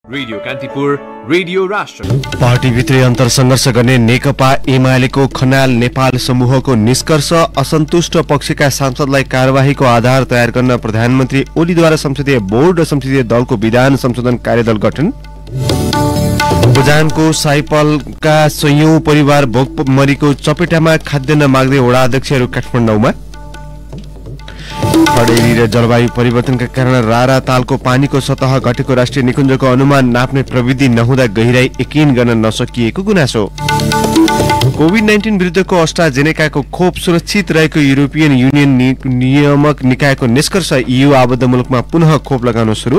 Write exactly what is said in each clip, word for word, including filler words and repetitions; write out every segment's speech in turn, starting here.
Radio Kantipur, radio राष्ट्र। पार्टीभित्रै अन्तर संघर्ष गर्ने नेकपा एमालेको खनाल नेपाल समूहको निष्कर्ष असन्तुष्ट पक्षका सांसदलाई कार्यवाहीको आधार तयार गर्न प्रधानमन्त्री ओलीद्वारा संसदीय बोर्ड र संसदीय दलको विधान संशोधन कार्यदल गठन। बजानको साइपलका सयौं परिवार भोकमरीको चपेटामा खाद्यान्न माग्दै वडा अध्यक्षहरू काठमाडौँमा। खडेरी र जलवायु परिवर्तनका कारण रारा तालको पानीको सतह घटेको राष्ट्रिय निकुञ्जको अनुमान नाप्ने प्रविधि नहुँदा गहिराई यकिन गर्न नसकिएको गुनासो। कोभिड नाइन्टिन विरुद्धको अस्ट्राजेनेकाको खोप सुरक्षित रहेको युरोपियन युनियन नियामक निकायको निष्कर्ष, ईयू आबद्ध मुलुकमा पुनः खोप लगाउन सुरु।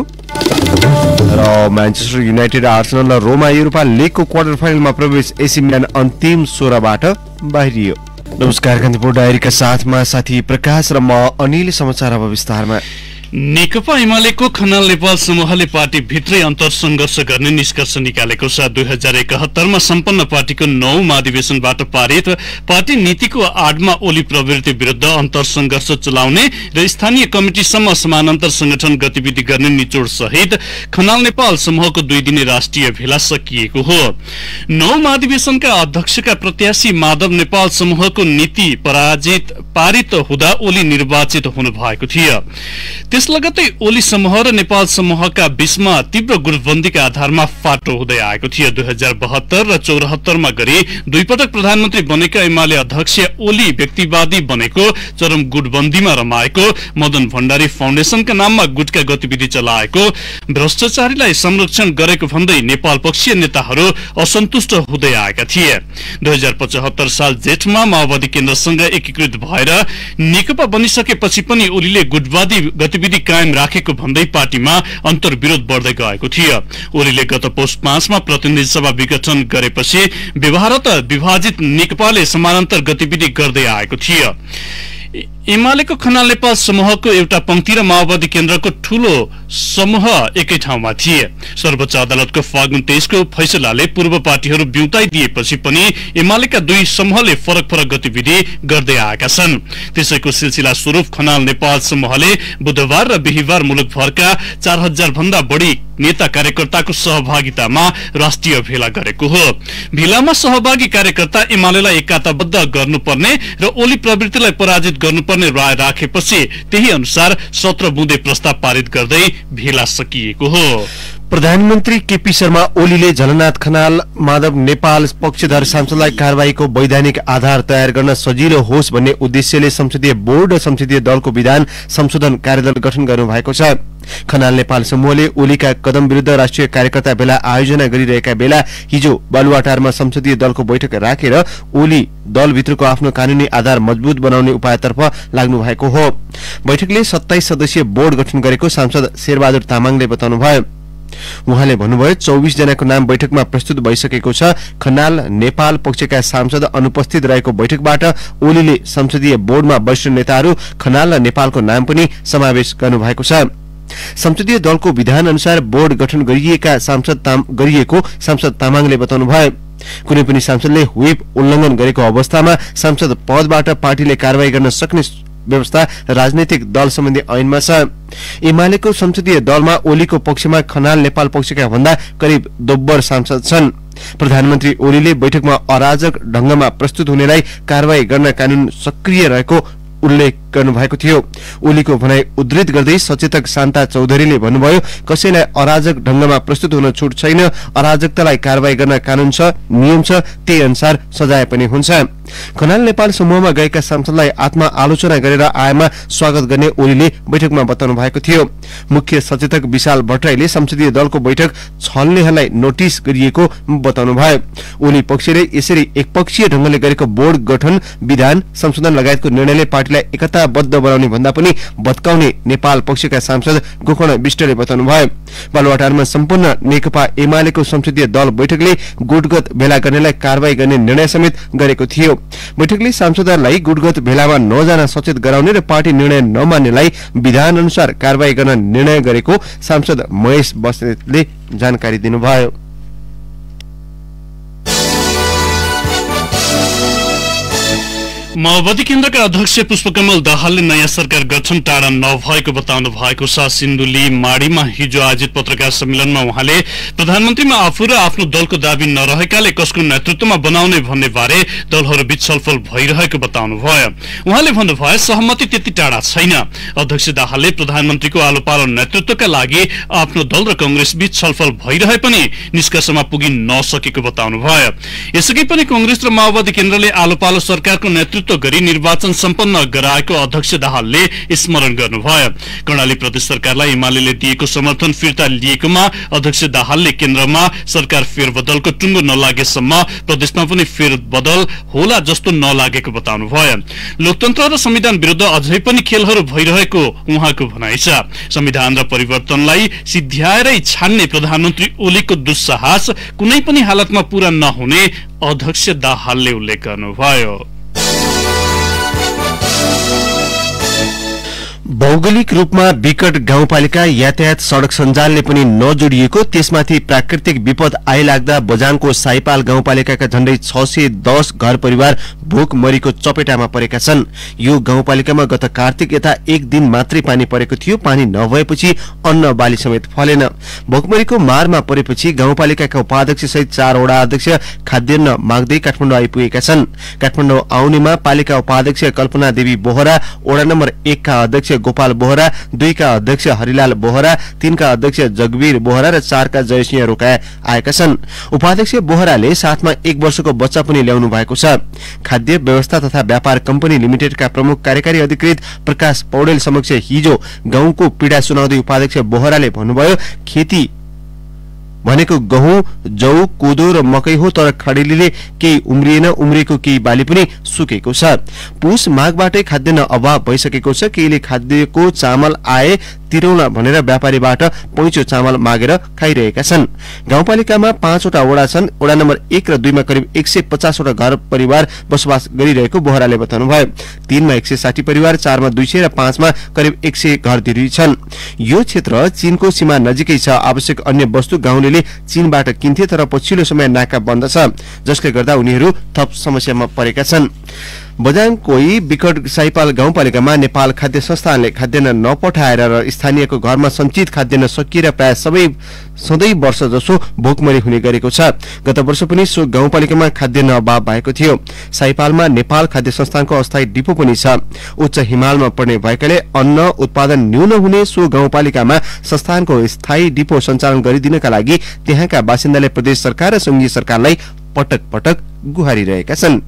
र म्यान्चेस्टर युनाइटेड, आर्सेनल र रोमा युरोपा लिगको क्वार्टर फाइनलमा प्रवेश, एसी मिलान अन्तिम सोह्रबाट बाहिरियो। नमस्कार, कान्तिपुर डायरीका साथमा साथी प्रकाश र म अनिल। समाचार अब विस्तारमा। नेकपा एमालेको खनाल नेपाल समूहले पार्टी भित्रै अन्तर संघर्ष गर्ने निष्कर्ष निकालेको छ। दुई हजार एकहत्तरमा सम्पन्न पार्टीको नौ महाधिवेशनबाट पारित पार्टी नीतिको आडमा ओली प्रवृत्ति विरुद्ध अन्तर संघर्ष चलाउने र स्थानीय कमिटिसम्म समानान्तर संगठन गतिविधि गर्ने निचोड सहित खनाल नेपाल समूहको दुई दिने राष्ट्रिय भेला सकिएको हो। नौ महाधिवेशनका अध्यक्षका प्रत्याशी माधव नेपाल समूहको नीति पराजित पारित हुँदा ओली निर्वाचित हुनु भएको थियो। त्यस लगतै ओली समूह र नेपाल समूहका बीचमा तीव्र गुटबन्दीका आधारमा फाटो हुँदै आएको थियो। दुई हजार बहत्तर र चौरात्तरमा गरी दुई पटक प्रधानमन्त्री बनेका एमाले अध्यक्ष ओली व्यक्तिवादी बनेको चरम गुटबन्दीमा रमाएको, मदन भण्डारी फाउन्डेसनका नाममा गुटका गतिविधि चलाएको, भ्रष्टाचारीलाई संरक्षण गरेको भन्दै नेपाल पक्षीय नेताहरू असन्तुष्ट हुँदै आएका थिए। दुई हजार पचहत्तर साल जेठमा माओवादी केन्द्रसँग एकीकृत भएर नेकपा बनिसकेपछि पनि ओलीले गुटवादी गतिविधि कायम राखेको भन्दै पार्टीमा अन्तर्विरोध बढ्दै गएको थियो। ओलीले गत पौष पाँचमा प्रतिनिधि सभा विघटन गरेपछि व्यवहारत विभाजित नेकपाले समानान्तर गतिविधि गर्दै आएको थियो। एमालेको खनाल नेपाल समूहको एउटा पंक्ति र माओवादी केन्द्रको ठूलो समूह एकै ठाउँमा थिए। सर्वोच्च अदालतको फागुन तेइसको फैसलाले पूर्व पार्टीहरू बिउताइदिएपछि पनि एमालेका दुई समूहले फरक फरक गतिविधि गर्दै आएका छन्। त्यसैको सिलसिला स्वरूप खनाल नेपाल समूहले बुधबार र बिहिबार मुलुकभरका चार हजार भन्दा बढी नेता कार्यकर्ताको सहभागितामा राष्ट्रिय भेला गरेको हो। भेलामा सहभागी कार्यकर्ता एमालेलाई एकाताबद्ध गर्नुपर्ने र ओली प्रवृत्तिलाई पराजित गर्नुपर्ने राय राखेपछि त्यही अनुसार सत्र बुँदे प्रस्ताव पारित गर्दै भेला सकिएको हो। प्रधानमन्त्री केपी शर्मा ओलीले झलनाथ खनाल माधव नेपाल पक्षधर सांसदलाई कार्यवाहीको वैधानिक आधार तयार गर्न सजिलो होस् भन्ने उद्देश्यले संसदीय बोर्ड र संसदीय दलको विधान संशोधन कार्यदल गठन गर्नुभएको छ। खनाल नेपाल समूहले ओलीका कदम विरुद्ध राष्ट्रिय कार्यकर्ता भेला आयोजना गरिरहेका बेला हिजो बालुवाटारमा संसदीय दलको बैठक राखेर ओली दलभित्रको आफ्नो कानूनी आधार मजबुत बनाउने उपायतर्फ लाग्नु भएको हो। बैठकले सत्ताइस सदस्यीय बोर्ड गठन गरेको सांसद शेरबहादुर तामाङले बताउनुभयो। उहाँले भन्नुभयो, चौबीस जनाको नाम बैठकमा प्रस्तुत भइसकेको छ। खनाल नेपाल पक्षका सांसद अनुपस्थित रहेको बैठकबाट ओलीले संसदीय बोर्डमा वरिष्ठ नेताहरू खनाल र नेपालको नाम पनि समावेश गर्नुभएको छ। संसदीय दलको विधान अनुसार बोर्ड गठन गरिएका सांसद ताम, गरिएको सांसद तामाङले बताउनुभयो। कुनै पनि सांसदले व्हिप उल्लंघन गरेको अवस्थामा सांसद पदबाट पार्टीले कारवाही गर्न सक्ने व्यवस्था राजनैतिक दल सम्बन्धी ऐनमा छ। एमालेको संसदीय दलमा ओलीको पक्षमा खनाल नेपाल पक्षका भन्दा करिब दोब्बर सांसद छन्। प्रधानमन्त्री ओलीले बैठकमा अराजक ढंगमा प्रस्तुत हुनेलाई कारवाही गर्न कानून सक्रिय रहेको उल्लेख गर्नुभएको थियो। ओलीको भनाई उद्धृत गर्दै सचेतक शान्ता चौधरीले भन्नुभयो, कसैलाई अराजक ढंगमा प्रस्तुत हुन छुट छैन। अराजकतालाई कारवाही गर्न कानून छ, नियम छ, त्यही अनुसार सजाय पनि हुन्छ। खनाल नेपाल समूहमा गएका सांसदलाई आत्मा आलोचना गरेर आएमा स्वागत गर्ने ओलीले बैठकमा बताउनु भएको थियो। मुख्य सचेतक विशाल भट्टराईले संसदीय दलको बैठक छल्नेहरूलाई नोटिस गरिएको बताउनुभयो। ओली पक्षले यसरी एकपक्षीय ढंगले गरेको बोर्ड गठन, विधान संशोधन लगायतको निर्णयले पार्टीलाई एकताबद्ध बनाउने भन्दा पनि भत्काउने नेपाल पक्षका सांसद गोकर्ण विष्टले बताउनुभयो। बालुवाटारमा सम्पन्न नेकपा एमालेको संसदीय दल बैठकले गुटगत भेला गर्नेलाई कारवाही गर्ने निर्णय समेत गरेको थियो। बैठकले सांसदहरूलाई गुटगत भेलामा नजान सचेत गराउने र पार्टी निर्णय नमान्नेलाई विधान अनुसार कारवाही गर्न निर्णय गरेको सांसद महेश बस्नेतले जानकारी दिनुभयो। माओवादी केन्द्रका अध्यक्ष पुष्पकमल दाहालले नयाँ सरकार गठन टाढा नभएको बताउनु भएको छ। सिन्धुली माडीमा हिजो आयोजित पत्रकार सम्मेलनमा उहाँले प्रधानमन्त्रीमा आफू र आफ्नो दलको दाबी नरहेकाले कसको नेतृत्वमा बनाउने भन्ने बारे दलहरूबीच छलफल भइरहेको बताउनुभयो। उहाँले भन्नुभयो सहमति त्यति टाढा छैन। अध्यक्ष दाहालले प्रधानमन्त्रीको आलो पालो नेतृत्वका लागि आफ्नो दल र कंग्रेस बीच छलफल भइरहे पनि निष्कर्षमा पुगिन नसकेको बताउनुभयो। यसअघि पनि कंग्रेस र माओवादी केन्द्रले आलो पालो सरकारको नेतृत्व गरी निर्वाचन सम्पन्न गराएको अध्यक्ष दाहालले स्मरण गर्नुभयो। कर्णाली प्रदेश सरकारलाई एमाले दिएको समर्थन फिर्ता लिएकोमा अध्यक्ष दाहालले केन्द्रमा सरकार फेरबदलको टुङ्गो नलागेसम्म प्रदेशमा पनि फेरबदल होला जस्तो नलागेको बताउनुभयो। लोकतन्त्र र संविधान विरुद्ध अझै पनि खेलहरू भइरहेको उहाँको भनाइ छ। संविधान र परिवर्तनलाई सिद्ध्याएरै छान्ने प्रधानमन्त्री ओलीको दुस्साहस कुनै पनि हालतमा पूरा नहुने अध्यक्ष दाहालले उल्लेख गर्नुभयो। भौगोलिक रूपमा विकट गाउँपालिका यातायात सड़क सञ्जालले पनि नजोडिएको त्यसमाथि प्राकृतिक विपद आइलाग्दा बझाङको साइपाल गाउँपालिकाका झण्डै छ सय दस घर परिवार भोकमरीको चपेटामा परेका छन्। यो गाउँपालिकामा गत कार्तिक यता एक दिन मात्रै पानी परेको थियो। पानी नभएपछि अन्न बाली समेत फलेन। भोकमरीको मारमा परेपछि गाउँपालिकाका उपाध्यक्ष सहित चार वडा अध्यक्ष खाद्यान्न माग्दै काठमाडौँ आइपुगेका छन्। काठमाडौँ आउनेमा पालिका उपाध्यक्ष कल्पना देवी बोहरा, वडा नम्बर एक का अध्यक्ष गोपाल बोहरा, दुई का अध्यक्ष हरिलाल बोहरा, तीन का अध्यक्ष जगवीर बोहरा र चार का जयसिंह रोकाया आएका छन्। उपाध्यक्ष बोहराले साथमा एक वर्षको बच्चा पनि ल्याउनु भएको छ। खाद्य व्यवस्था तथा व्यापार कम्पनी लिमिटेडका प्रमुख कार्यकारी अधिकृत प्रकाश पौडेल समक्ष हिजो गाउँको पीडा सुनाउँदै उपाध्यक्ष बोहराले भन्नुभयो, खेती भनेको गहुँ, जौ, कोदो र मकै हो, तर खडेरीले केही उम्रिएन, उम्रेको केही बाली पनि सुकेको छ। पुस माघबाटै खाद्यान्न अभाव भइसकेको छ। केहीले खाद्यको चामल आए तिरौला भनेर व्यापारीबाट पैँचो चामल मागेर खाइरहेका छन्। गाउँपालिकामा पाँचवटा वडा छन्। वडा नम्बर एक र दुईमा करिब एक सय पचासवटा घर परिवार बसोबास गरिरहेको बोहराले बताउनुभयो। तीनमा एक सय साठी परिवार, चारमा दुई सय र पाँचमा करिब एक सय घरधुरी छन्। यो क्षेत्र चीनको सीमा नजिकै छ। आवश्यक अन्य वस्तु गाउँलेले चीनबाट किन्थे, तर पछिल्लो समय नाका बन्द छ, जसले गर्दा उनीहरू थप समस्यामा परेका छन्। बझाङकोही विकट साइपाल गाउँपालिकामा नेपाल खाद्य संस्थानले खाद्यान्न नपठाएर र स्थानीयको घरमा सञ्चित खाद्यान्न सकिएर प्राय सबै सधैँ वर्ष जसो भोकमरी हुने गरेको छ। गत वर्ष पनि सो गाउँपालिकामा खाद्यान्न अभाव भएको थियो। साइपालमा नेपाल खाद्य संस्थानको अस्थायी डिपो पनि छ। उच्च हिमालमा पर्ने भएकाले अन्न उत्पादन न्यून हुने सो गाउँपालिकामा संस्थानको स्थायी डिपो सञ्चालन गरिदिनका लागि त्यहाँका बासिन्दाले प्रदेश सरकार र संघीय सरकारलाई पटक पटक गुहारिरहेका छन्।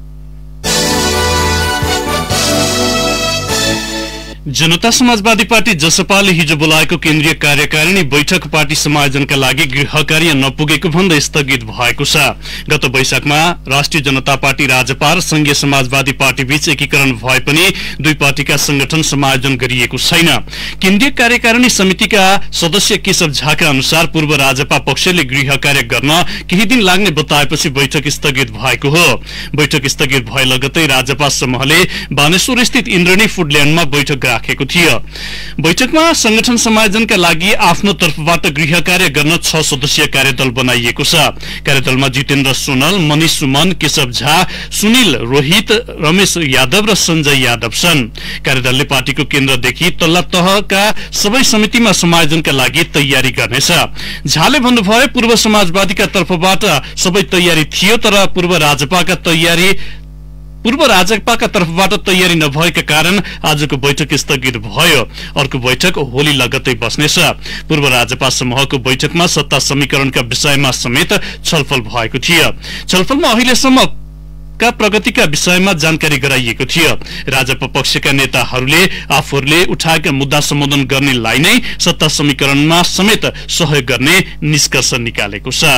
जनता समाजवादी पार्टी जसपाले हिजो बोलाएको केन्द्रीय कार्यकारिणी बैठक पार्टी समायोजनका लागि गृह कार्य नपुगेको भन्दै स्थगित भएको छ। गत वैशाखमा राष्ट्रिय जनता पार्टी राजपा र संघीय समाजवादी पार्टी बीच एकीकरण भए पनि दुई पार्टीका संगठन समायोजन गरिएको छैन। केन्द्रीय कार्यकारिणी समितिका सदस्य केशव झाका अनुसार पूर्व राजपा पक्षले गृह कार्य गर्न केही दिन लाग्ने बताएपछि बैठक स्थगित भएको हो। बैठक स्थगित भए लगत्तै राजपा समूहले बानेश्वर स्थित इन्द्रणी फुडल्याण्डमा बैठक राखेको थियो। बैठकमा संगठन समायोजनका लागि आफ्नो तर्फबाट गृह कार्य गर्न छ सदस्यीय कार्यदल बनाइएको छ। कार्यदलमा जितेन्द्र सोनल, मनिष सुमन, केशव झा, सुनिल रोहित, रमेश यादव र संजय यादव छन्। कार्यदलले पार्टीको केन्द्रदेखि तल्ला तहका सबै समितिमा समायोजनका लागि तयारी गर्नेछ। झाले भन्नुभयो, पूर्व समाजवादीका तर्फबाट सबै तयारी थियो, तर पूर्व राजपाका तयारी पूर्व राजपाका तर्फबाट तयारी नभएका कारण आजको बैठक स्थगित भयो। अर्को बैठक होली लगत्तै बस्नेछ। पूर्व राजपा समूहको बैठकमा सत्ता समीकरणका विषयमा समेत छलफल भएको थियो। छलफलमा अहिलेसम्म का प्रगतिका विषयमा जानकारी गराइएको थियो। राजपा पक्षका नेताहरूले आफूहरूले उठाएका मुद्दा सम्बोधन गर्नेलाई नै सत्ता समीकरणमा समेत सहयोग गर्ने निष्कर्ष निकालेको छ।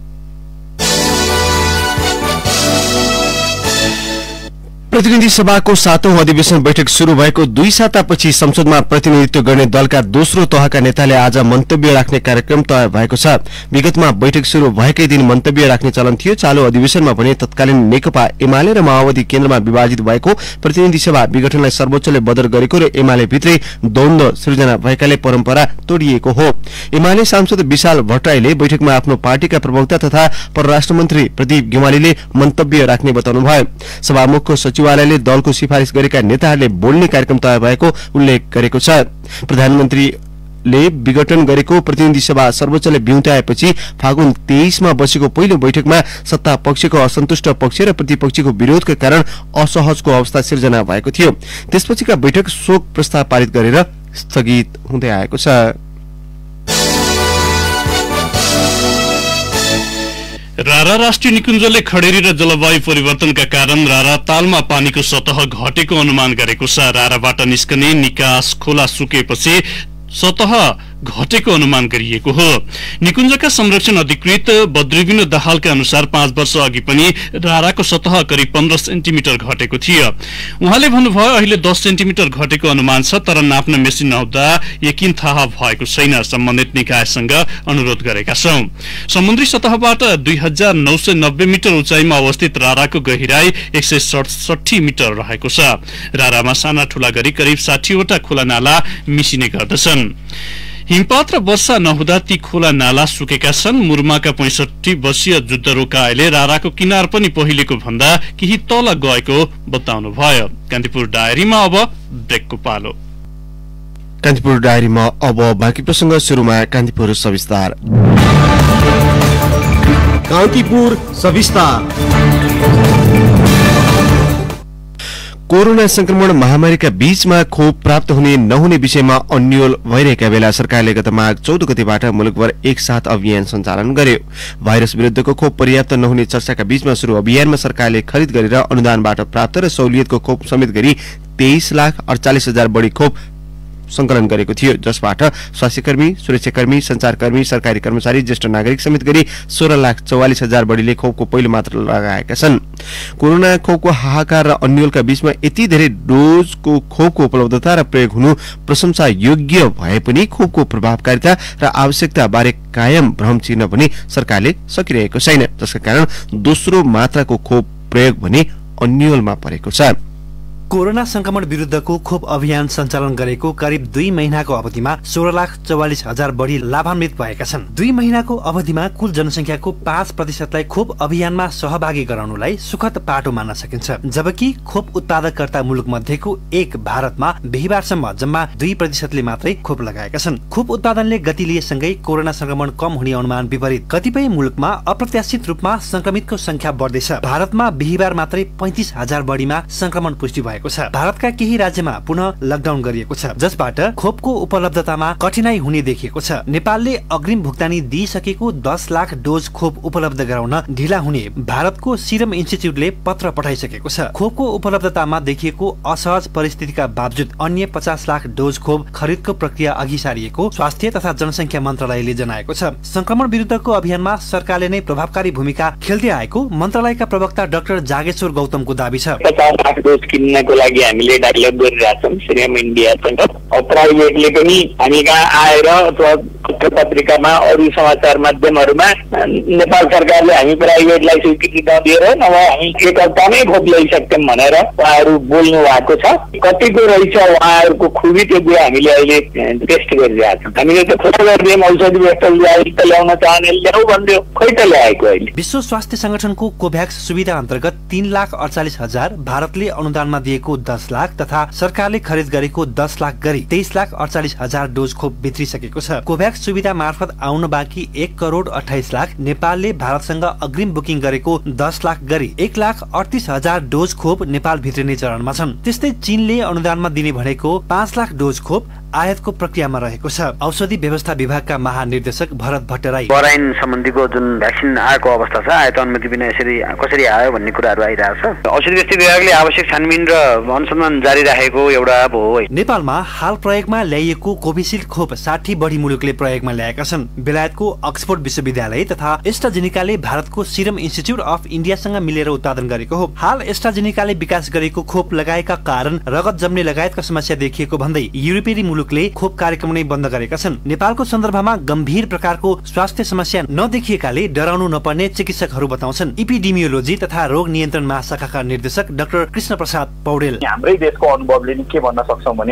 प्रतिनिधि सभाको सातौं अधिवेशन बैठक शुरू भएको दुई सातापछि संसदमा प्रतिनिधित्व गर्ने दलका दोस्रो तहका नेताले आज मन्तव्य राख्ने कार्यक्रम तय भएको छ। विगतमा बैठक शुरू भएकै दिन मन्तव्य राख्ने चलन थियो। चालू अधिवेशनमा भने तत्कालीन नेकपा एमाले र माओवादी केन्द्रमा विभाजित भएको प्रतिनिधि सभा विघटनलाई सर्वोच्चले बदर गरेको र एमाले भित्रै द्वन्द्व सृजना भएकाले परम्परा तोडिएको हो। एमाले सांसद विशाल भट्टराईले बैठकमा आफ्नो पार्टीका प्रवक्ता तथा परराष्ट्र मन्त्री प्रदीप गेवालीले मन्तव्य राख्ने बताउनुभयो। सभामुखको सचिव सचिवालयले दलको सिफारिस गरेका नेताहरूले बोल्ने कार्यक्रम तय भएको उल्लेख गरेको छ। प्रधानमन्त्रीले विघटन गरेको प्रतिनिधि सभा सर्वोच्चले ब्युत्याएपछि फागुन तेइसमा बसेको पहिलो बैठकमा सत्ता पक्षको असन्तुष्ट पक्ष र प्रतिपक्षको विरोधका कारण असहजको अवस्था सिर्जना भएको थियो। त्यसपछिका बैठक शोक प्रस्ताव पारित गरेर स्थगित हुँदै आएको छ। रारा राष्ट्रिय निकुञ्जले खडेरी र जलवायु परिवर्तनका कारण रारा तालमा पानीको सतह घटेको अनुमान गरेको छ। राराबाट निस्कने निकास खोला सुकेपछि सतह घटेको अनुमान गरिएको हो। निकुञ्जका संरक्षण अधिकृत बद्रीविनो दाहालका अनुसार पाँच वर्ष अघि पनि राराको सतह करिब पन्ध्र सेन्टिमिटर घटेको थियो। उहाँले भन्नुभयो अहिले दस सेन्टिमिटर घटेको अनुमान छ, तर नाप्न मेसिन नहुँदा यकिन थाहा भएको छैन। सम्बन्धित निकायसँग अनुरोध गरेका छौं। समुद्री सतहबाट दुई हजार नौ सय नब्बे मिटर उचाइमा अवस्थित राराको गहिराई एक सय सडसठी मिटर रहेको छ। रारामा साना ठूला गरी करिब साठीवटा खोला नाला मिसिने गर्दछन्। हिमपात र वर्षा नहुँदा ती खोला नाला सुकेका छन्। मुर्माका पैंसठी वर्षीय जुद्धरोका अहिले राराको किनार पनि पहिलेको भन्दा केही तल गएको बताउनु भयो। कान्तिपुर डायरीमा अब ब्रेकको पालो। कान्तिपुर डायरीमा अब बाँकी प्रसंग। सुरुमा कान्तिपुर सविस्तार। कान्तिपुर सविस्तार। कोरोना संक्रमण महामारीका बीचमा खोप प्राप्त हुने नहुने विषयमा अन्यल भइरहेका बेला सरकारले गत माघ चौध गतेबाट मुलुकभर एक साथ अभियान सञ्चालन गर्यो। भाइरस विरुद्धको खोप पर्याप्त नहुने चर्चाका बीचमा शुरू अभियानमा सरकारले खरिद गरेर अनुदानबाट प्राप्त र सहुलियतको खोप समेत गरी तेइस लाख अडचालिस हजार बढी खोप संकलन गरेको थियो, जसबाट स्वास्थ्यकर्मी, सुरक्षाकर्मी, संचारकर्मी, सरकारी कर्मचारी, ज्येष्ठ नागरिक समेत गरी सोह्र लाख चौवालिस हजार बढीले खोपको पहिलो मात्रा लगाएका छन्। कोरोना खोपको हाहाकार र अन्यलका बीचमा यति धेरै डोजको खोपको उपलब्धता र प्रयोग हुनु प्रशंसा योग्य भए पनि खोपको प्रभावकारिता र आवश्यकता बारे कायम भ्रम चिर्न पनि सरकारले सकिरहेको छैन, जसका कारण दोस्रो मात्राको खोप प्रयोग भने अन्यलमा परेको छ। कोरोना संक्रमण विरुद्धको खोप अभियान सञ्चालन गरेको करिब दुई महिनाको अवधिमा सोह्र लाख चौवालिस हजार बढी लाभान्वित भएका छन्। दुई महिनाको अवधिमा कुल जनसंख्याको पाँच प्रतिशतलाई खोप अभियानमा सहभागी गराउनुलाई सुखद पाटो मान्न सकिन्छ। जबकि खोप उत्पादककर्ता मुलुक मध्येको एक भारतमा बिहिबारसम्म जम्मा दुई प्रतिशतले मात्रै खोप लगाएका छन्। खोप उत्पादनले गति लिएसँगै कोरोना संक्रमण कम हुने अनुमान विपरीत कतिपय मुलुकमा अप्रत्याशित रूपमा संक्रमितको संख्या बढ्दैछ। भारतमा बिहिबार मात्रै पैंतिस हजार बढीमा संक्रमण पुष्टि भएको छ। भारतका केही राज्यमा पुनः लकडाउन गरिएको छ, जसबाट खोपको उपलब्धतामा कठिनाई हुने देखिएको छ। नेपालले अग्रिम भुक्तानी दिइसकेको दस लाख डोज खोप उपलब्ध गराउन ढिला हुने भारतको सिरम इन्स्टिच्युटले पत्र पठाइसकेको छ। खोपको उपलब्धतामा देखिएको असहज परिस्थितिका बावजुद अन्य पचास लाख डोज खोप खरिदको प्रक्रिया अघि सारिएको स्वास्थ्य तथा जनसंख्या मन्त्रालयले जनाएको छ। संक्रमण विरुद्धको अभियानमा सरकारले नै प्रभावकारी भूमिका खेल्दै आएको मन्त्रालयका प्रवक्ता डाक्टर जागेश्वर गौतमको दाबी छ। पचास लाख डोज किन्नको लागि हामीले डायलग गरिरहेछौँ सिरम इन्डियासँग। प्राइभेटले पनि हामी कहाँ आएर अथवा पत्र पत्रिकामा अरू समाचार माध्यमहरूमा नेपाल सरकारले हामी प्राइभेटलाई स्वीकृति नदिएर नभए हामी एक हप्तामै खोप ल्याइसक्यौँ भनेर उहाँहरू बोल्नु भएको छ। कतिको रहेछ उहाँहरूको खुबी त्यो कुरा हामीले अहिले टेस्ट गरिरहेछौँ। हामीले त खोप गरिदियौँ, औषधि बोतल ल्याउन चाहने ल्याऊ भन्थ्यो, खोइ त ल्याएको अहिले। विश्व स्वास्थ्य संगठनको कोभ्याक्स सुविधा अन्तर्गत तीन लाख अडचालिस हजार भारतले अनुदानमा दिएको दस लाख तथा सरकारले खरिद गरेको दस लाख गरी तेइस लाख अडचालिस हजार डोज खोप भित्रिसकेको छ। कोभ्याक्स सुविधा मार्फत आउन बाँकी एक करोड अठाइस लाख, नेपालले भारतसँग अग्रिम बुकिङ गरेको दस लाख गरी एक लाख अडतिस हजार डोज खोप नेपाल भित्रिने चरणमा छन्। त्यस्तै चीनले अनुदानमा दिने भनेको पाँच लाख डोज खोप आयातको प्रक्रियामा रहेको छ। औषधि व्यवस्था विभागका महानिर्देशक भरत भट्टराई बराइन सम्बन्धीको जुन भ्याक्सिन आएको अवस्था छ, आयात अनुमति बिना यसरी कसरी आयो भन्ने कुराहरू आइरहेको छ। औषधि व्यवस्था विभागले आवश्यक छानबिन र अनुसन्धान जारी राखेको एउटा हो। नेपालमा हाल प्रयोगमा ल्याइएको कोभिसिल्ड खोप साठी बढी मुलुकले प्रयोगमा ल्याएका छन्। बेलायतको अक्सफोर्ड विश्वविद्यालय तथा एस्ट्राजेनिकाले भारतको सिरम इन्स्टिच्युट अफ इन्डियासँग मिलेर उत्पादन गरेको हो। हाल एस्ट्राजेनिकाले विकास गरेको खोप लगाएका कारण रगत जम्ने लगायतका समस्या देखिएको भन्दै युरोपेली मुलुकले खोप कार्यक्रम नै बन्द गरेका छन्। नेपालको सन्दर्भमा गम्भीर प्रकारको स्वास्थ्य समस्या नदेखिएकाले डराउनु नपर्ने चिकित्सकहरू बताउँछन्। इपिडेमियोलोजी तथा रोग नियन्त्रण महाशाखाका निर्देशक डाक्टर कृष्ण प्रसाद पौडेल। हाम्रै देशको अनुभवले के भन्न सक्छौं भने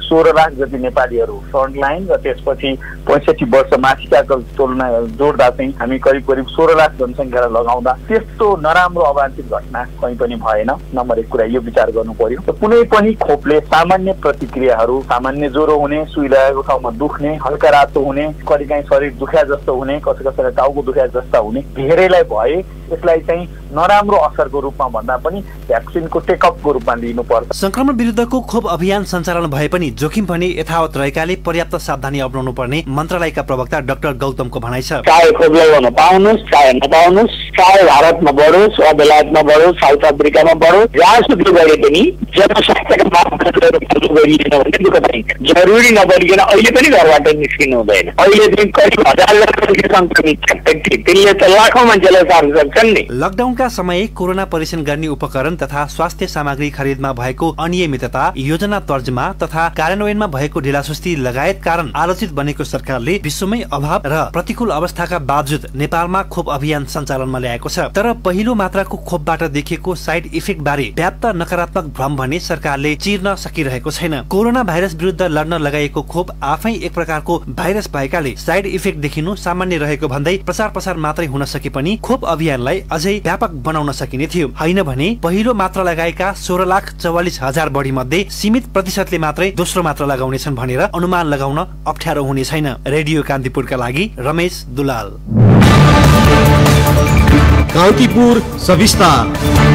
सोह्र लाख जति नेपालीहरू फ्रन्टलाइन र त्यसपछि पैँसठी वर्ष माथिकाको तुलना जोड्दा चाहिँ हामी करिब करिब सोह्र लाख जनसङ्ख्यालाई लगाउँदा त्यस्तो नराम्रो अवांछित घटना कहीँ पनि भएन। नम्बर एक कुरा यो विचार गर्नु पर्यो। कुनै पनि खोपले सामान्य प्रतिक्रियाहरू, सामान्य ज्वरो हुने, सुई लागेको ठाउँमा दुख्ने, हल्का रातो हुने, कहिलेकाहीँ शरीर दुख्या जस्तो हुने, कसै कसैलाई टाउको दुख्या जस्ता हुने, धेरैलाई भए यसलाई चाहिँ नराम्रो असरको रूपमा भन्दा पनि भ्याक्सिनको टेकअपको रूपमा लिनुपर्छ। संक्रमण विरुद्धको खोप अभियान सञ्चालन भए पनि जोखिम पनि यथावत रहेकाले पर्याप्त सावधानी अपनाउनु पर्ने मन्त्रालयका प्रवक्ता डाक्टर गौतमको भनाइ छ। चाहे खोप लगाउन पाउनुहोस् चाहे नपाउनुहोस्, चाहे भारतमा बढोस् वा बेलायतमा बढोस्, साउथ अफ्रिकामा बढोस्, जहाँसुकै गरे पनि जनस्वास्थ्यका मापदण्डहरू फलो गरिएन भने दुःख पाइन्छ। जरुरी नपरिकन अहिले पनि घरबाट निस्किनु हुँदैन। अहिले चाहिँ करिब हजार लाख संक्रमित छ, त्यसले त लाखौँ मान्छेलाई सार्न सक्छ नि। लकडाउनका समय कोरोना परीक्षण गर्ने उपकरण तथा स्वास्थ्य सामग्री खरिदमा भएको अनियमितता, योजना तर्जमा तथा कार्यान्वयनमा भएको ढिलासुस्ती लगायत कारण आलोचित बनेको सरकारले विश्वमै अभाव र प्रतिकूल अवस्थाका बावजुद नेपालमा खोप अभियान सञ्चालनमा ल्याएको छ। तर पहिलो मात्राको खोपबाट देखिएको साइड इफेक्ट बारे व्याप्त नकारात्मक भ्रम भने सरकारले चिर्न सकिरहेको छैन। कोरोना भाइरस विरुद्ध लड्न लगाइएको खोप आफै एक प्रकारको भाइरस भएकाले साइड इफेक्ट देखिनु सामान्य रहेको भन्दै प्रचार प्रसार मात्रै हुन सके पनि खोप अभियानलाई अझै व्यापक बनाउन सकिने थियो। होइन भने पहिलो मात्रा लगाएका सोह्र लाख चौवालिस हजार बढी मध्ये सीमित प्रतिशतले मात्रै दोस्रो मात्रा लगाउनेछन् भनेर अनुमान लगाउन अप्ठ्यारो हुने छैन। रेडियो कान्तिपुरका लागि रमेश दुलाल। कान्तिपुर सविस्तार।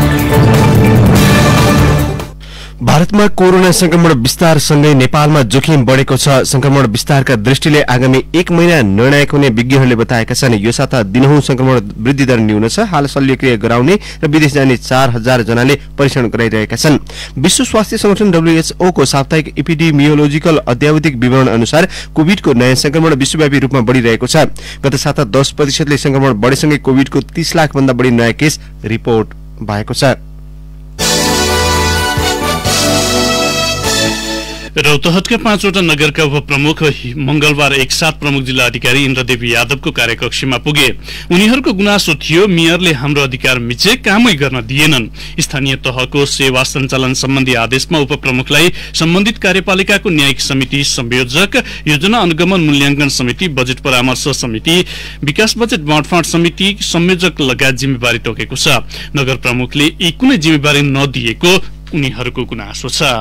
भारतमा कोरोना संक्रमण विस्तार सँगै नेपालमा जोखिम बढेको छ। संक्रमण विस्तारका दृष्टिले आगामी एक महिना निर्णायक हुने विज्ञहरूले बताएका छन्। यो साता दिनहुँ संक्रमण वृद्धि दर न्यून छ। हाल शल्यक्रिया गराउने र विदेश जाने चार हजार जनाले परीक्षण गराइरहेका छन्। विश्व स्वास्थ्य संगठन डब्ल्यूएचओ को साप्ताहिक एपिडेमियोलोजिकल अद्यावधिक विवरण अनुसार कोभिडको नयाँ संक्रमण विश्वव्यापी रूपमा बढ़िरहेको छ। गत साता दस प्रतिशतले संक्रमण बढेसँगै कोभिडको तीस लाख भन्दा बढी नयाँ केस रिपोर्ट भएको छ। रौतहटका पाँचवटा नगरका उपप्रमुख मंगलबार एक साथ प्रमुख जिल्ला अधिकारी इन्द्रदेव यादवको कार्यकक्षमा पुगे। उनीहरूको गुनासो थियो मेयरले हाम्रो अधिकार मिचे कामै गर्न दिएनन्। स्थानीय तहको सेवा सञ्चालन सम्बन्धी आदेशमा उपप्रमुखलाई सम्बन्धित कार्यपालिकाको न्यायिक समिति संयोजक, योजना अनुगमन मूल्याङ्कन समिति, बजेट परामर्श समिति, विकास बजेट बाँडफाँड समिति संयोजक लगायत जिम्मेवारी तोकेको छ। नगर प्रमुखले यी कुनै जिम्मेवारी नदिएको उनीहरूको गुनासो छ।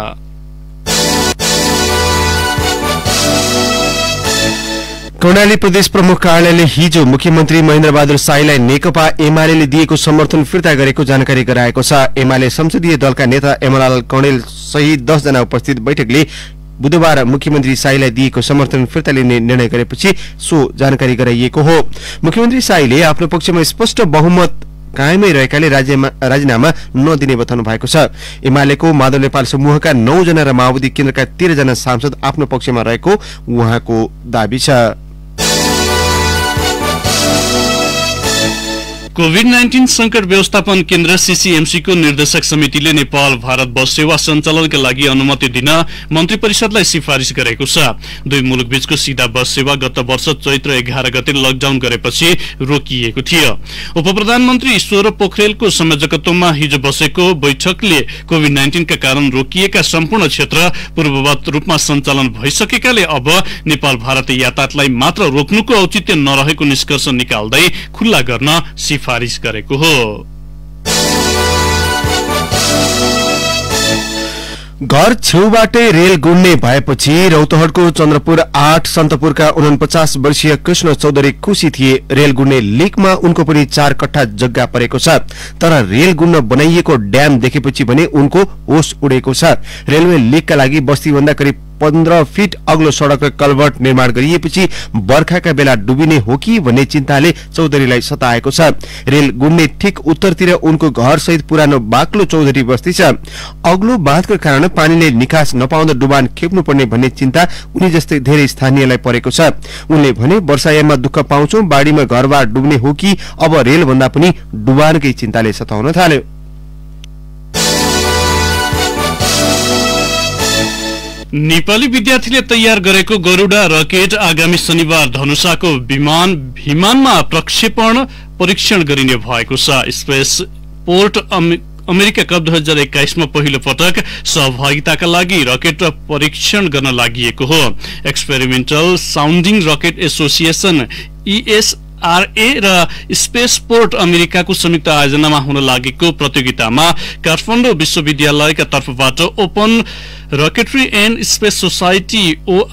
कर्णाली प्रदेश प्रमुख कार्यालयले हिजो मुख्यमन्त्री महेन्द्र बहादुर शाहीलाई नेकपा एमाले दिएको समर्थन फिर्ता गरेको जानकारी गराएको छ। एमाले संसदीय दलका नेता एमलाल कणेल सहित दस जना उपस्थित बैठकले बुधबार मुख्यमन्त्री शाहीलाई दिएको समर्थन फिर्ता लिने निर्णय गरेपछि सो जानकारी गराइएको हो। मुख्यमन्त्री शाहीले आफ्नो पक्षमा स्पष्ट बहुमत कायमै रहेकाले राजीनामा नदिने बताउनु भएको छ। एमालेको माधव नेपाल समूहका नौ जना र माओवादी केन्द्रका तेह्र जना सांसद आफ्नो पक्षमा रहेको उहाँको दाबी छ। कोभिड नाइन्टीन संकट व्यवस्थापन केन्द्र सीसीएमसी को निर्देशक समितिले नेपाल भारत बस सेवा सञ्चालनका लागि अनुमति दिन मन्त्री परिषदलाई सिफारिस गरेको छ। दुई मुलुक बीचको सीधा बस सेवा गत वर्ष चैत्र एघार गते लकडाउन गरेपछि रोकिएको थियो। उप प्रधानमन्त्री ईश्वर पोखरेलको संयोजकत्वमा हिजो बसेको बैठकले कोभिड नाइन्टीन का कारण रोकिएका सम्पूर्ण क्षेत्र पूर्ववत रूपमा सञ्चालन भइसकेकाले अब नेपाल भारत यातायातलाई मात्र रोक्नुको औचित्य नरहेको निष्कर्ष निकाल्दै खुल्ला गर्न सिफारिस गरेको हो। घर छेउबाटै रेल गुड्ने भएपछि रौतहटको चन्द्रपुर आठ सन्तपुरका उनपचास वर्षीय कृष्ण चौधरी खुशी थिए। रेल गुड्ने लिकमा उनको पनि चार कट्ठा जग्गा परेको छ। तर रेल गुड्न बनाइएको ड्याम देखेपछि भने उनको होस उडेको छ। रेलवे लिकका लागि बस्तीभन्दा करिब पन्ध्र फिट अग्लो सड़क र कल्भर्ट निर्माण गरिएपछि बर्खाका बेला डुबिने हो कि भन्ने चिन्ताले चौधरीलाई सताएको छ। रेल गुड्ने ठिक उत्तरतिर उनको घर सहित पुरानो बाक्लो चौधरी बस्ती छ। अग्लो बाँधको कारण पानीले निकास नपाउँदा डुबान खेप्नुपर्ने भन्ने चिन्ता उनी जस्तै धेरै स्थानीयलाई परेको छ। उनले भने वर्षायाममा दुःख पाउँछौं, बाढीमा घरबार डुब्ने हो कि अब रेल भन्दा पनि डुबानकै चिन्ताले सताउन थाल्यो। नेपाली विद्यार्थीले तयार गरेको गरुडा रकेट आगामी शनिबार धनुषाको विमान विमानमा प्रक्षेपण परीक्षण गरिने भएको छ। स्पेस पोर्ट अमेरिका कप दुई हजार एक्काइसमा पहिलो पटक सहभागिताका लागि रकेट परीक्षण गर्न लागि हो। Experimental sounding rocket association ESRA र स्पेसपोर्ट अमेरिकाको संयुक्त आयोजनामा हुन लागेको प्रतियोगितामा काठमाडौँ विश्वविद्यालयका तर्फबाट open rocketry and space society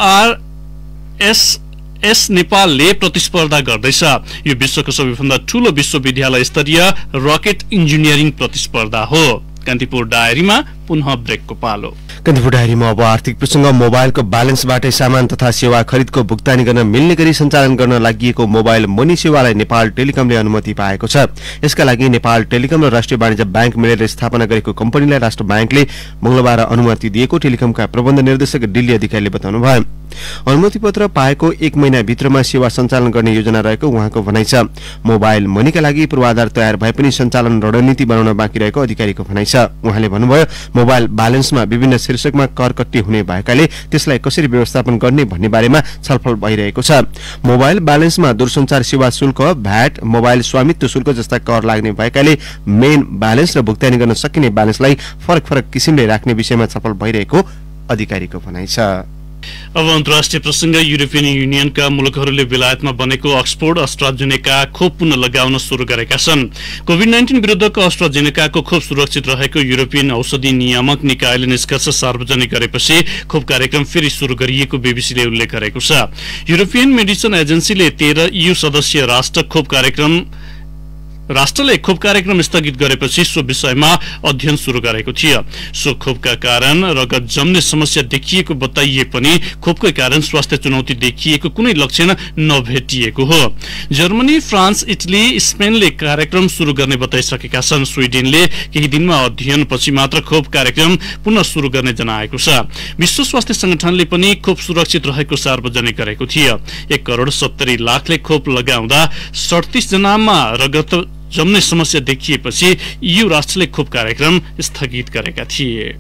ORS S नेपालले प्रतिस्पर्धा गर्दैछ। यो विश्वको सबैभन्दा ठूलो विश्वविद्यालय स्तरीय रकेट इन्जिनियरिङ प्रतिस्पर्धा हो। कान्तिपुर डायरीमा पुनः ब्रेकको पालो। कान्तिपुर डायरीमा अब आर्थिक प्रसंग। मोबाइलको ब्यालेन्सबाटै सामान तथा सेवा खरिदको भुक्तानी गर्न मिल्ने गरी सञ्चालन गर्न लागि मोबाइल मनी सेवालाई नेपाल टेलिकमले अनुमति पाएको छ। यसका लागि नेपाल टेलिकम र राष्ट्रिय वाणिज्य बैंक मिलेर स्थापना गरेको कम्पनीलाई राष्ट्र बैंकले मंगलबार अनुमति दिएको टेलिकमका प्रबन्ध निर्देशक दिल्ली अधिकारीले बताउनुभयो। अनुमति पत्र पाएको एक महिना भित्रमा सेवा सञ्चालन गर्ने योजना रहेको उहाँको भनाइ छ। मोबाइल मनीका लागि पूर्वाधार तयार भए पनि सञ्चालन रणनीति बनाउन बाँकी रहेको अधिकारीको भनाइ छ। उहाँले भन्नुभयो मोबाइल ब्यालेन्समा विभिन्न शीर्षकमा कर कट्टी हुने भएकाले त्यसलाई कसरी व्यवस्थापन गर्ने भन्ने बारेमा छलफल भइरहेको छ। मोबाइल ब्यालेन्समा दूरसञ्चार सेवा शुल्क, भ्याट, मोबाइल स्वामित्व शुल्क जस्ता कर लाग्ने भएकाले मेन ब्यालेन्स र भुक्तानी गर्न सकिने ब्यालेन्सलाई फरक फरक किसिमले राख्ने विषयमा छलफल भइरहेको अधिकारीको भनाइ छ। अब अन्तर्राष्ट्रिय प्रसंग। युरोपियन युनियनका मुलुकहरूले बेलायतमा बनेको अक्सफोर्ड अस्ट्राजेनेका खोप पुनः लगाउन शुरू गरेका छन्। कोभिड नाइन्टीन विरुद्धको अस्ट्राजेनेकाको खोप सुरक्षित रहेको युरोपियन औषधि नियामक निकायले निष्कर्ष सार्वजनिक गरेपछि खोप कार्यक्रम फेरि शुरू गरिएको बीबीसीले उल्लेख गरेको छ। युरोपियन मेडिसिन एजेन्सीले तेह्र ईयू सदस्य राष्ट्र खोप कार्यक्रम राष्ट्रले खोप कार्यक्रम स्थगित गरेपछि सो विषयमा अध्ययन शुरू गरेको थियो। सो खोपका कारण रगत जम्ने समस्या देखिएको बताइए पनि खोपकै कारण स्वास्थ्य चुनौती देखिएको कुनै लक्षण नभेटिएको हो। जर्मनी, फ्रान्स, इटली, स्पेनले कार्यक्रम शुरू गर्ने बताइसकेका छन्। स्वीडेनले केही दिनमा अध्ययनपछि मात्र खोप कार्यक्रम पुनः शुरू गर्ने जनाएको छ। विश्व स्वास्थ्य संगठनले पनि खोप सुरक्षित रहेको सार्वजनिक गरेको थियो। एक करोड़ सत्तरी लाखले खोप लगाउँदा सडतिस जनामा रगत जम्ने समस्या देखिएपछि ईयू राष्ट्रले खोप कार्यक्रम स्थगित गरेका थिए।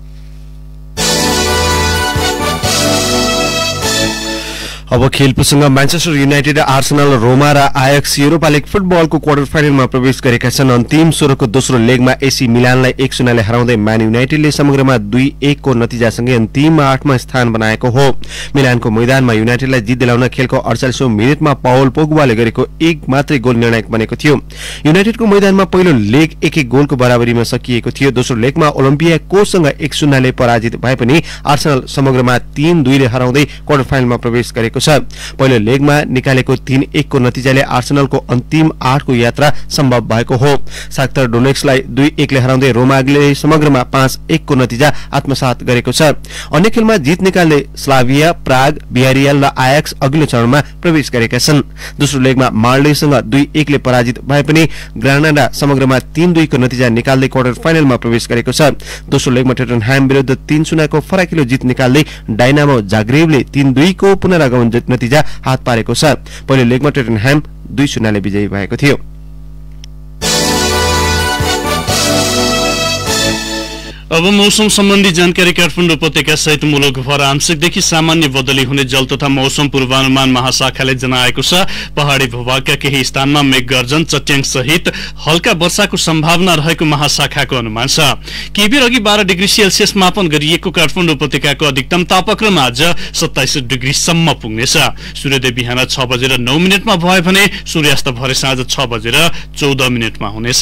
अब खेल प्रसंग। म्यान्चेस्टर युनाइटेड, आर्सेनल, रोमा र आयक्स युरोपा लिग फुटबलको क्वार्टर फाइनलमा प्रवेश गरेका छन्। अन्तिम सोह्रको दोस्रो लेगमा एसी मिलानलाई एक शून्यले हराउँदै म्यान युनाइटेडले समग्रमा दुई एकको नतिजासँगै अन्तिम आठमा स्थान बनाएको हो। मिलानको मैदानमा युनाइटेडलाई जित दिलाउन खेलको अडचालिसौं मिनेटमा पाउल पोग्बाले गरेको एक मात्रै गोल निर्णायक बनेको थियो। युनाइटेडको मैदानमा पहिलो लेग एक एक गोलको बराबरीमा सकिएको थियो। दोस्रो लेगमा ओलम्पियाकोसँग एक शून्यले पराजित भए पनि आर्सेनल समग्रमा तीन दुईले हराउँदै क्वार्टर फाइनलमा प्रवेश गरेको छ। पहिलो लेगमा निकालेको तीन एकको नतिजाले आर्सेनलको अन्तिम आठको यात्रा सम्भव भएको हो। शाख्तर डोनेक्सलाई दुई एकले हराउँदै रोमाले समग्रमा पाँच एकको नतिजा आत्मसात गरेको छ। अन्य खेलमा जित निकाल्दै स्लाभिया, प्राग, बियारियल र आयक्स अघिल्लो चरणमा प्रवेश गरेका छन्। दोस्रो लेगमा मार्लेसँग दुई एकले पराजित भए पनि ग्रानाडा समग्रमा तीन दुईको नतिजा निकाल्दै क्वार्टर फाइनलमा प्रवेश गरेको छ। दोस्रो लेगमा टोटनह्याम विरुद्ध तीन शून्यको फराकिलो जित निकाल्दै डाइनामो जाग्रेबले तीन दुईको पुनरागमन नतिजा हात पारेको छ। पहिलो लेगमा टोटनह्याम दुई शून्यले विजयी भएको थियो। अब मौसम सम्बन्धी जानकारी। काठमाडौँ उपत्यका सहित मुलुकभर आंशिकदेखि सामान्य बदली हुने जल तथा मौसम पूर्वानुमान महाशाखाले जनाएको छ। पहाड़ी भूभागका केही स्थानमा मेघगर्जन, चट्याङ सहित हल्का वर्षाको सम्भावना रहेको महाशाखाको अनुमान छ। केही बेर अघि बाह्र डिग्री सेल्सियस मापन गरिएको काठमाडौँ उपत्यकाको अधिकतम तापक्रम आज सत्ताइस डिग्रीसम्म पुग्नेछ। सूर्योदय बिहान छ बजेर नौ मिनटमा भयो भने सूर्यास्त भरे साँझ छ बजेर चौध मिनटमा हुनेछ।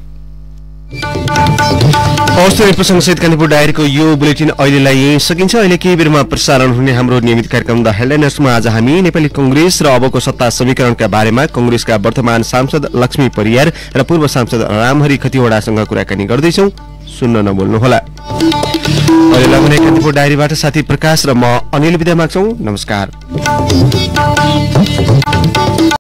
औषधि प्रसंग सहित कान्तिपुर डायरीको यो बुलेटिन अहिलेलाई यही सकिन्छ। अहिले केही बेरमा प्रसारण हुने हाम्रो नियमित कार्यक्रम द हेडलाइनर्समा आज हामी नेपाली कंग्रेस र अबको सत्ता समीकरणका बारेमा कंग्रेसका वर्तमान सांसद लक्ष्मी परियार र पूर्व सांसद रामहरि खतिवड़ासँग कुराकानी गर्दैछौं। सुन्न नभुल्नुहोला। अहिलेलाई भने कान्तिपुर डायरीबाट साथी प्रकाश र म अनिल बिदा माग्छौं। नमस्कार।